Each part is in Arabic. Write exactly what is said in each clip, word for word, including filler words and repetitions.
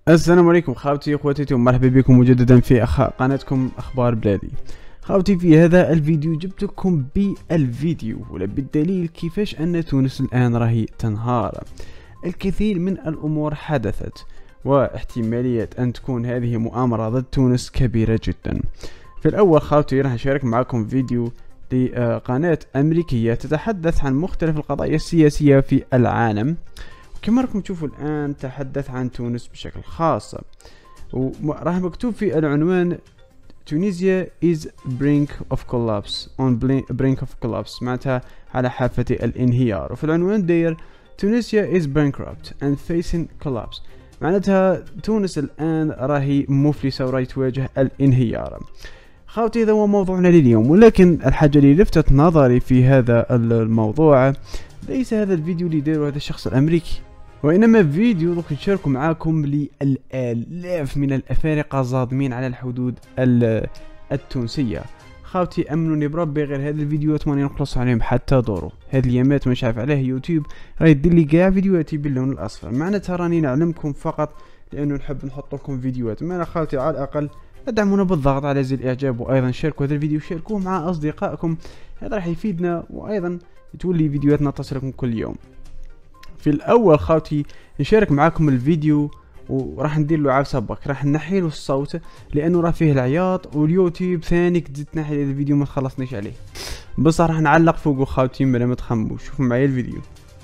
السلام عليكم خاوتي اخواتي ومرحبا بكم مجددا في أخ... قناتكم اخبار بلادي. خاوتي في هذا الفيديو جبت لكم بالفيديو ولا بالدليل كيفاش ان تونس الان راهي تنهار. الكثير من الامور حدثت واحتمالية ان تكون هذه مؤامرة ضد تونس كبيرة جدا. في الاول خاوتي راح نشارك معكم فيديو لقناة امريكية تتحدث عن مختلف القضايا السياسية في العالم، كما راكم تشوفوا الآن تحدث عن تونس بشكل خاص، وراح مكتوب في العنوان Tunisia is brink of collapse on brink of collapse معناتها على حافة الانهيار، وفي العنوان داير Tunisia is bankrupt and facing collapse معناتها تونس الآن راهي مفلسة وراهي تواجه الانهيار. خاوتي هذا هو موضوعنا لليوم، ولكن الحاجة اللي لفتت نظري في هذا الموضوع ليس هذا الفيديو اللي دايره هذا الشخص الأمريكي، وإنما فيديو دوك نشاركو معاكم للآلاف من الأفارقة الظالمين على الحدود التونسية. خاوتي أمنوني بربي غير هذا الفيديوهات ماني نخلص عليهم حتى دورو، هاد اليامات مش عارف عليه يوتيوب راهي يدير لي كاع فيديوهاتي باللون الأصفر، معناتها راني نعلمكم فقط لأنه نحب نحط لكم فيديوهات. ما أنا خاوتي على الأقل ادعمونا بالضغط على زر الإعجاب، وأيضا شاركوا هذا الفيديو شاركوه مع أصدقائكم، هذا راح يفيدنا وأيضا تولي فيديوهاتنا تصلكم كل يوم. في الاول خاوتي نشارك معاكم الفيديو وراح ندير له عبسه بك، راح نحي له الصوت لانه راه فيه العياط، واليوتيوب ثاني تزيد تنحي هذا الفيديو ما تخلصنيش عليه، بصح راح نعلق فوقه خاوتي بلا ما تخمموا. شوفوا معايا الفيديو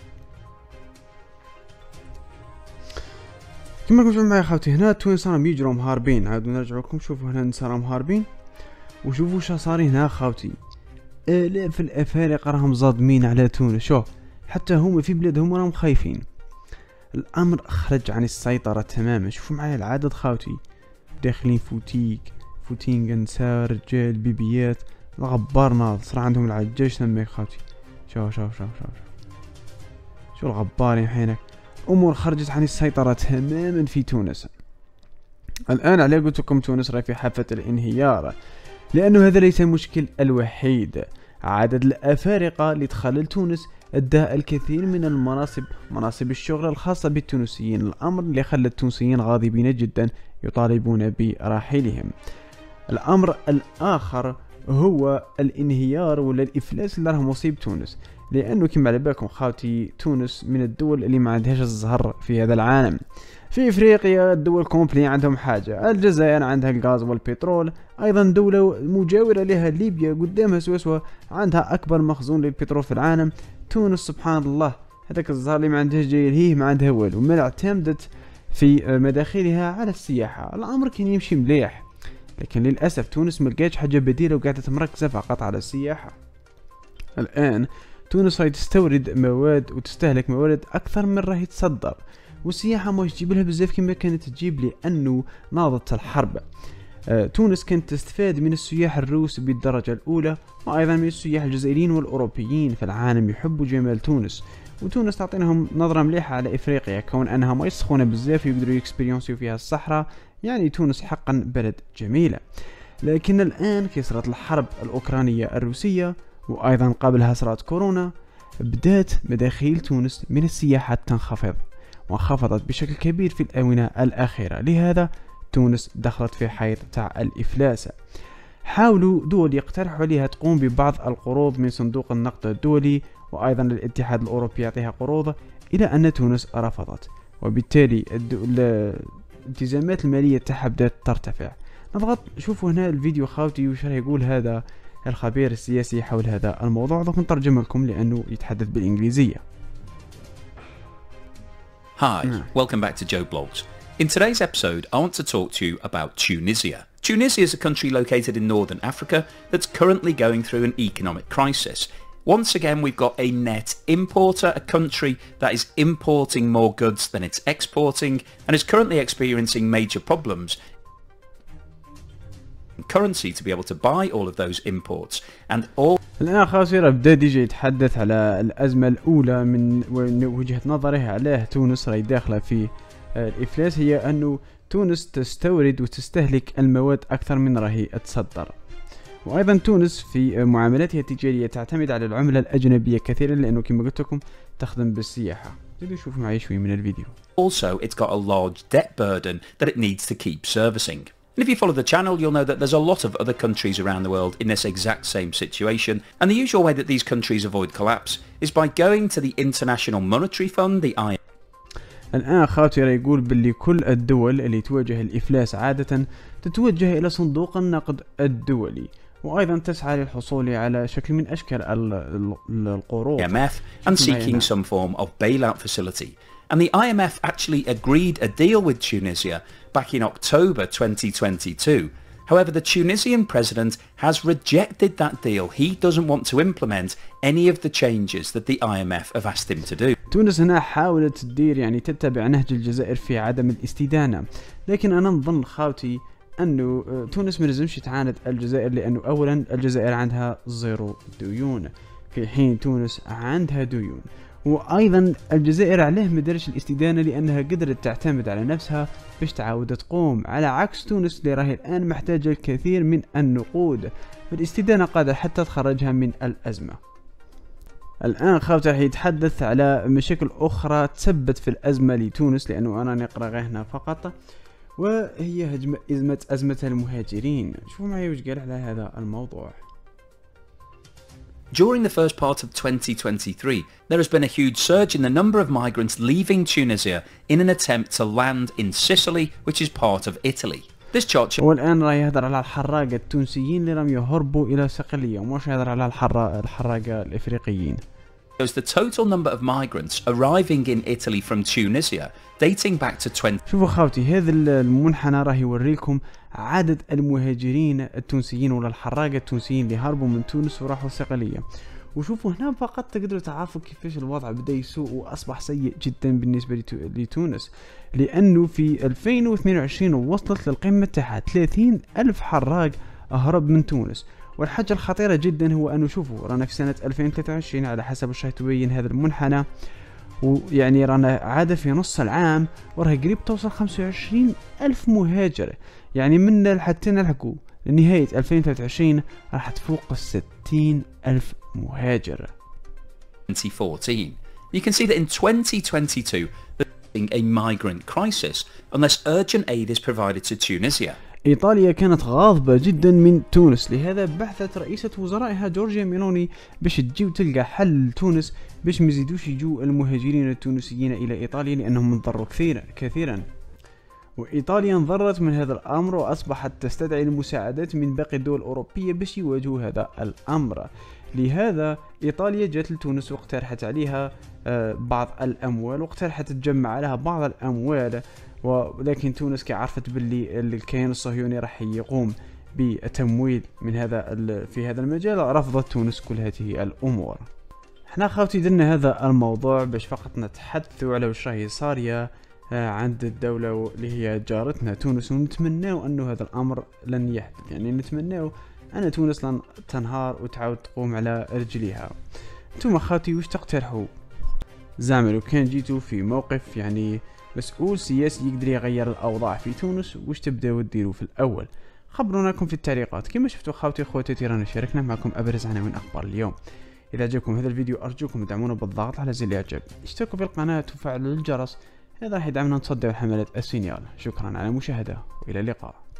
كما راكم تشوفوا معايا خاوتي. هنا التوانسه راهم يجروا مهاربين، عاودوا نرجعوا لكم شوفوا هنا الناس راهم مهاربين، وشوفوا شا صار هنا خاوتي. الاف الافارقه راهم صادمين على تونس، شوف حتى هم في بلادهم راهم خايفين. الامر خرج عن السيطره تماما. شوفوا معايا العدد خاوتي، داخلين فوتيك فوتين نساء رجال بيبيات، الغبار ناض صرا عندهم العجاج تماك خاوتي. شوف شوف شوف شوف شو الغبار يحينك. امور خرجت عن السيطره تماما في تونس. الان على قلت لكم تونس راهي في حافه الانهيار، لانه هذا ليس المشكل الوحيد. عدد الافارقه اللي دخل لتونس ادى الكثير من المناصب مناصب الشغل الخاصة بالتونسيين، الأمر اللي خلى التونسيين غاضبين جدا يطالبون برحيلهم. الأمر الآخر هو الانهيار ولا الإفلاس اللي راه مصيب تونس، لأنه كما على بالكم خاوتي تونس من الدول اللي ما عندهاش الزهر في هذا العالم. في افريقيا الدول كومبلي عندهم حاجة، الجزائر عندها الغاز والبترول، ايضا دولة مجاورة لها ليبيا قدامها سويسرا عندها اكبر مخزون للبترول في العالم. تونس سبحان الله هذاك الزهر اللي ما عندهاش جاي هي ما عندها والو، ما اعتمدت في مداخلها على السياحة. الامر كان يمشي مليح، لكن للاسف تونس ما لقاتش حاجة بديلة وقاعدة مركزة فقط على السياحة. الان تونس راهي تستورد مواد وتستهلك موارد اكثر من راهي تصدر، والسياحة ما تجيب لها بزاف كما كانت تجيب، لأنه ناضت الحرب. آه تونس كانت تستفاد من السياح الروس بالدرجة الأولى، وأيضا من السياح الجزائريين والأوروبيين في العالم يحبوا جمال تونس، وتونس تعطينهم نظرة مليحة على إفريقيا كون أنها ما يسخونة بزاف يقدروا يكسبيريونسيو فيها الصحراء، يعني تونس حقا بلد جميلة. لكن الآن كي صارت الحرب الأوكرانية الروسية وأيضا قبلها صارت كورونا، بدأت مداخيل تونس من السياحة تنخفض، وانخفضت بشكل كبير في الآونة الأخيرة، لهذا تونس دخلت في حيط تاع الإفلاس. حاولوا دول يقترحوا عليها تقوم ببعض القروض من صندوق النقد الدولي، وأيضا الاتحاد الأوروبي يعطيها قروض، إلى أن تونس رفضت، وبالتالي الالتزامات المالية تاعها بدأت ترتفع. نضغط شوفوا هنا الفيديو خاوتي وش راه يقول هذا الخبير السياسي حول هذا الموضوع، دوك نترجم لكم لأنه يتحدث بالإنجليزية. Hi, welcome back to Joe Blogs. In today's episode, I want to talk to you about Tunisia. Tunisia is a country located in northern Africa that's currently going through an economic crisis. Once again, we've got a net importer, a country that is importing more goods than it's exporting, and is currently experiencing major problems in currency to be able to buy all of those imports. And all الآن خاصير بدأ يجي يتحدث على الأزمة الأولى من وجهة نظره علاه تونس راهي داخلة في الإفلاس، هي أنه تونس تستورد وتستهلك المواد أكثر من راهي تصدر، وأيضا تونس في معاملاتها التجارية تعتمد على العملة الأجنبية كثيرا، لأنه كما قلت لكم تخدم بالسياحة. زيدوا شوفوا معي شوي من الفيديو. Also, it's got a large debt burden that it needs to keep servicing. And if you follow the channel, you'll know that there's a lot of other countries around the world in this exact same situation, and the usual way that these countries avoid collapse is by going to the International Monetary Fund, the I M F. الآن خاوتي راه يقول باللي كل الدول اللي تواجه الإفلاس عادة تتوجه إلى صندوق النقد الدولي، وأيضا تسعى للحصول على شكل من أشكال القروض I M F and seeking some form of bailout facility. And the I M F actually agreed a deal with Tunisia back in October twenty twenty-two. However, the Tunisian president has rejected that deal. He doesn't want to implement any of the changes that the I M F have asked him to do. تونس هنا حاولت تدير يعني تتبع نهج الجزائر في عدم الاستدانة، لكن أنا نظن خاوتي أنه تونس ما لازمش تعاند الجزائر، لأنه أولا الجزائر عندها زيرو ديون في حين تونس عندها ديون، وايضا الجزائر عليه ما دارش الاستدانه لانها قدرت تعتمد على نفسها باش تعاود تقوم، على عكس تونس اللي راهي الان محتاجه الكثير من النقود، فالاستدانه قادره حتى تخرجها من الازمه. الان خاوتي راح يتحدث على مشاكل اخرى تسبت في الازمه لتونس، لانه انا نقرا غير هنا فقط، وهي هجمه ازمه ازمه المهاجرين. شوفوا معي وش قال على هذا الموضوع. During the first part of twenty twenty-three, there has been a huge surge in the number of migrants leaving Tunisia in an attempt to land in Sicily, which is part of Italy. This chart والآن راه يهضر على الحراقة التونسيين اللي راهم يهربوا إلى صقلية، ومش يهضر على الحراقة الإفريقيين. shows the total number of migrants arriving in Italy from Tunisia dating back to twenty. شوفوا خاوتي، هذا المنحنى راه يوريكم عدد المهاجرين التونسيين ولا الحراقة التونسيين اللي هربوا من تونس وراحوا الصقلية، وشوفوا هنا فقط تقدروا تعرفوا كيفاش الوضع بدا يسوء واصبح سيء جدا بالنسبة لتونس، لانه في ألفين واثنين وعشرين وصلت للقمة تاعها ثلاثين ألف حراق هرب من تونس. والحاجة الخطيرة جدا هو أنه شوفوا رانا في سنة ألفين وثلاثة وعشرين على حسب وش تبين هذا المنحنى، ويعني رانا عادة في نص العام وراه قريب توصل خمسة وعشرين ألف مهاجر، يعني من حتى نلحقوا لنهاية ألفين وثلاثة وعشرين راح تفوق الستين ألف مهاجر. twenty fourteen. You can see that in twenty twenty-two there's a migrant crisis unless urgent aid is provided to Tunisia. إيطاليا كانت غاضبة جدا من تونس، لهذا بحثت رئيسة وزرائها جورجيا ميلوني باش تجي وتلقى حل لتونس باش ما يزيدوش يجوا المهاجرين التونسيين إلى إيطاليا لأنهم انضروا كثيرا كثيرا. وإيطاليا انضرت من هذا الأمر وأصبحت تستدعي المساعدات من باقي الدول الأوروبية باش يواجهوا هذا الأمر. لهذا إيطاليا جات لتونس واقترحت عليها بعض الأموال، واقترحت تجمع لها بعض الأموال، ولكن تونس كي عرفت باللي الكيان الصهيوني راح يقوم بتمويل من هذا في هذا المجال، رفضت تونس كل هذه الأمور. احنا خاوتي درنا هذا الموضوع باش فقط نتحدثوا على وش راهي صارية عند الدولة اللي هي جارتنا تونس، ونتمناو أنه هذا الأمر لن يحدث، يعني نتمناو أن تونس لن تنهار وتعاود تقوم على رجليها. انتم خاوتي وش تقترحوا؟ زعما لو كان جيتوا في موقف يعني مسؤول سياسي يقدر يغير الأوضاع في تونس، وش تبداو ديروا في الأول؟ خبرونا لكم في التعليقات. كما شفتوا خاوتي اخواتي رانا شاركنا معكم أبرز عناوين أخبار اليوم. إذا عجبكم هذا الفيديو أرجوكم تدعمونا بالضغط على زر الإعجاب، اشتركوا في القناة وفعلوا الجرس، هذا راح يدعمنا نصدر حملة السينيال. شكرا على المشاهدة وإلى اللقاء.